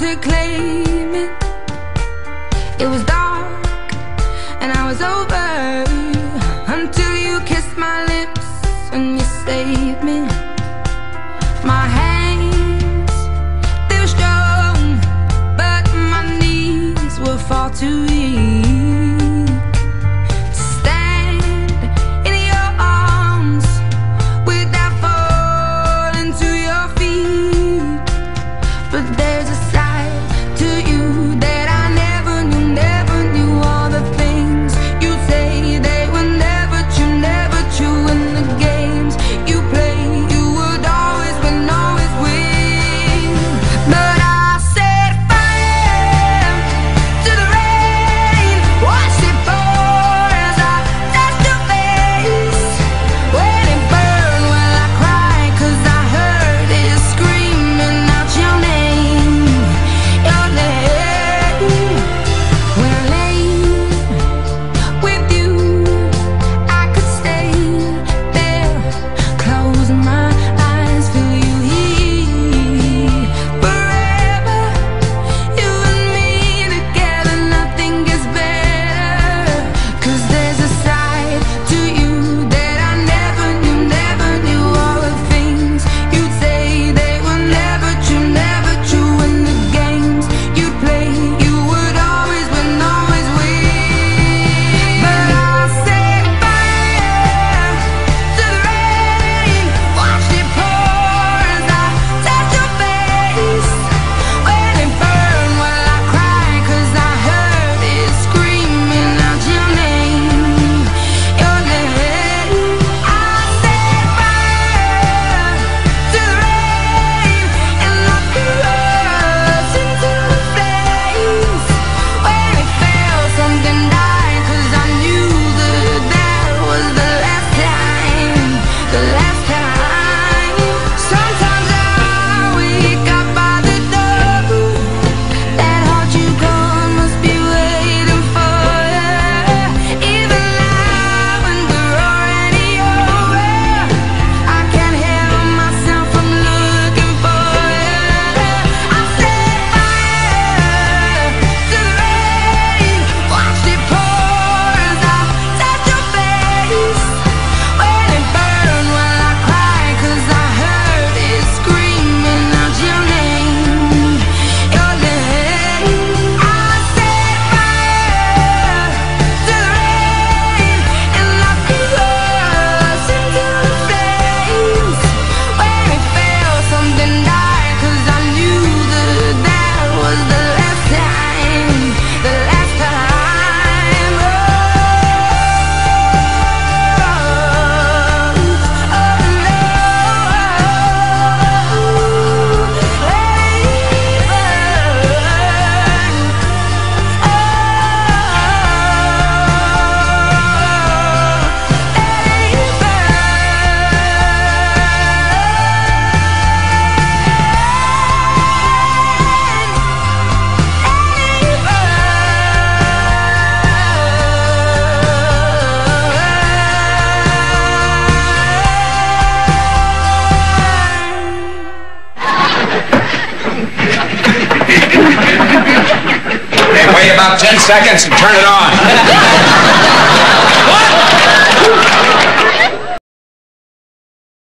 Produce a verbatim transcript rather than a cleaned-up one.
could claim it. It was dark and I was over until you kissed my lips and you saved me. My hands, they were strong, but my knees were far too weak to stand in your arms without falling to your feet. But there's a side to you that I never knew, never knew. All the things you say, they were never true, never true. In the games you play, you would always win, always win. But I set fire to the rain, watched it pour as I touched your face. When it burned, well I cried, cause I heard it screaming out your name, your name. When I lay with you, I could stay there, close my eyes, feel you here forever. You and me together, nothing gets better. Cause there's a side to you that I never knew, never knew. All the things you'd say, they were never true, never true. In the games you play, you would always win, always win. But I set fire to the rain, watched it pour as I touched your face. When it burned, well I cried, cause I heard it screaming out your name, your name. I set fire to the rain and I threw us into the flames. When it fell, something died, cause I knew that that was the last time, the last time. Sometimes I wake up by the door, that heart you gone must be waiting for you. Even now when we're already over, I can't help myself from looking for you. I set fire to the rain, watched it pour as I touched your face. When it burned, well I cried, cause I heard it screaming out your name, your name. I set fire to the rain and I threw us into the flames. When it fell, something died, cause I knew that that was the last time, the last time. Oh, Okay, wait about ten seconds and turn it on.